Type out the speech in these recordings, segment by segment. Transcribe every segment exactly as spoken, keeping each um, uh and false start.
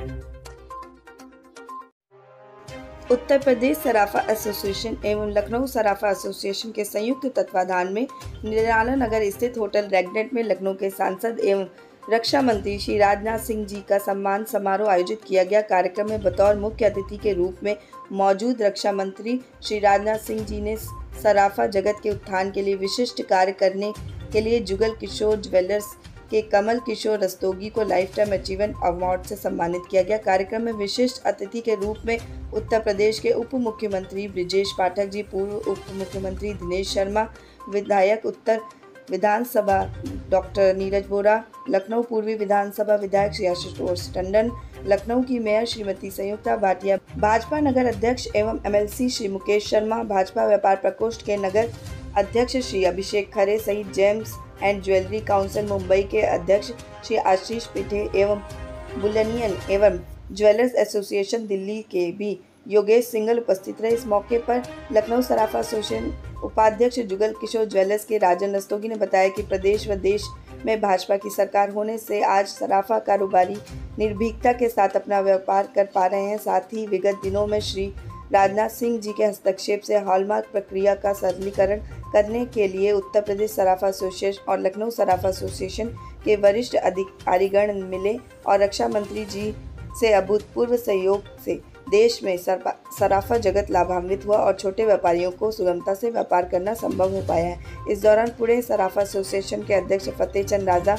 उत्तर Pradesh Sarafa association एवं लखनऊ सराफा association के संयुक्त तत्वाधान में निराला नगर स्थित होटल रेगनेट में लखनऊ के सांसद एवं रक्षा मंत्री श्री राजनाथ सिंह जी का सम्मान समारोह आयोजित किया गया। कार्यक्रम में बतौर मुख्य अतिथि के रूप में मौजूद रक्षा मंत्री श्री राजनाथ सिंह जी ने सराफा जगत के उत्थान के लिए विशिष्ट कार्य करने के लिए जुगल किशोर ज्वेलर्स के कमल किशोर रस्तोगी को लाइफ टाइम अचीवमेंट अवार्ड से सम्मानित किया गया। कार्यक्रम में विशिष्ट अतिथि के रूप में उत्तर प्रदेश के उप मुख्यमंत्री ब्रिजेश पाठक जी, पूर्व उप मुख्यमंत्री दिनेश शर्मा, विधायक उत्तर विधानसभा डॉक्टर नीरज बोरा, लखनऊ पूर्वी विधानसभा विधायक श्री आशुतोष टंडन, लखनऊ की मेयर श्रीमती संयुक्ता भाटिया, भाजपा नगर अध्यक्ष एवं एमएलसी श्री मुकेश शर्मा, भाजपा व्यापार प्रकोष्ठ के नगर अध्यक्ष श्री अभिषेक खरे सहित gems and jewellery council Mumbai के अध्यक्ष श्री आशीष पिठे एवं बुलियन एवं ज्वेलर्स एसोसिएशन दिल्ली के भी योगेश सिंघल उपस्थित रहे। इस मौके पर लखनऊ सराफा एसोसिएशन उपाध्यक्ष जुगल किशोर ज्वेलर्स के राजन रस्तोगी ने बताया कि प्रदेश व देश में भाजपा की सरकार होने से आज सराफा कारोबारी निर्भीकता के साथ अपना व्यापार कर पा रहे हैं। साथ ही विगत दिनों में श्री राजनाथ सिंह जी के हस्तक्षेप से हॉलमार्क प्रक्रिया का सरलीकरण करने के लिए उत्तर प्रदेश सराफा एसोसिएशन और लखनऊ सराफा एसोसिएशन के वरिष्ठ अधिकारीगण मिले और रक्षा मंत्री जी से अभूतपूर्व सहयोग से देश में सराफा जगत लाभान्वित हुआ और छोटे व्यापारियों को सुगमता से व्यापार करना संभव हो पाया है। इस दौरान पुणे सराफा एसोसिएशन के अध्यक्ष फतेह चंद राजा,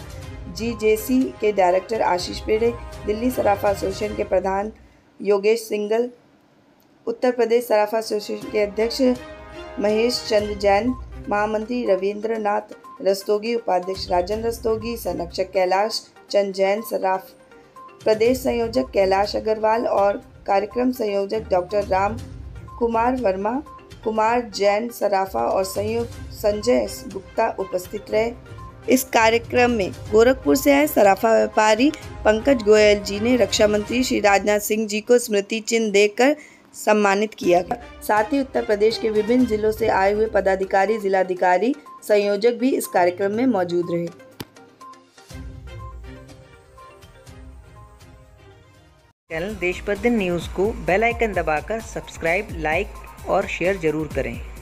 जीजेसी के डायरेक्टर आशीष पेड़े, दिल्ली सराफा एसोसिएशन के प्रधान योगेश सिंघल, उत्तर प्रदेश सराफा एसोसिएशन के अध्यक्ष महेश चंद्र जैन, महामंत्री रविंद्र नाथ रस्तोगी, उपाध्यक्ष राजन रस्तोगी, संरक्षक कैलाश चंद जैन, सराफ प्रदेश संयोजक कैलाश अग्रवाल और कार्यक्रम संयोजक डॉक्टर राम कुमार वर्मा, कुमार जैन सराफा और संयुक्त संजय गुप्ता उपस्थित रहे। इस कार्यक्रम में गोरखपुर से आए सराफा व्यापारी पंकज गोयल जी ने रक्षा मंत्री श्री राजनाथ सिंह जी को स्मृति चिन्ह देकर सम्मानित किया गया। साथ ही उत्तर प्रदेश के विभिन्न जिलों से आए हुए पदाधिकारी, जिलाधिकारी, संयोजक भी इस कार्यक्रम में मौजूद रहे। चैनल देश प्रतिदिन न्यूज़ को बेल आइकन दबाकर सब्सक्राइब, लाइक और शेयर जरूर करें।